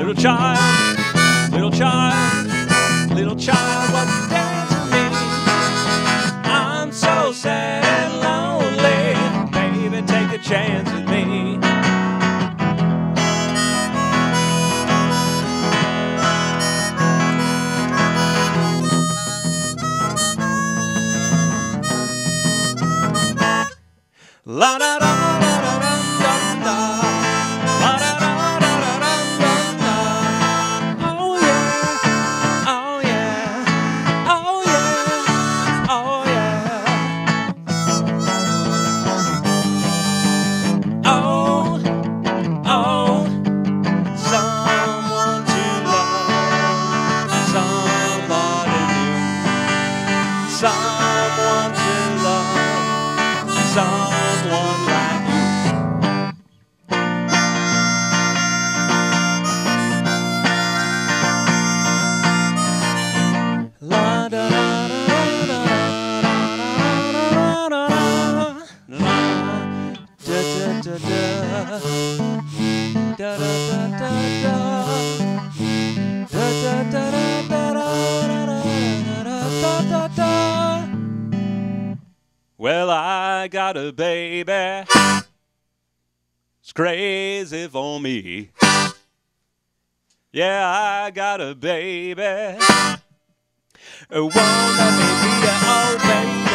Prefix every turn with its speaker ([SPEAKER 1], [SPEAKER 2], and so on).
[SPEAKER 1] Little child, little child, little child, won't you dance with me? I'm so sad and lonely, baby, take a chance with me. La da da da da da da da. La da da da da da da. Oh yeah, oh yeah, oh yeah, oh yeah. Oh, oh, someone to love, somebody new, someone to love, someone like you. La da da da da da da da la da da da da da da da da da da da. Well, I got a baby, it's crazy for me. Yeah, I got a baby, wanna make me an old baby.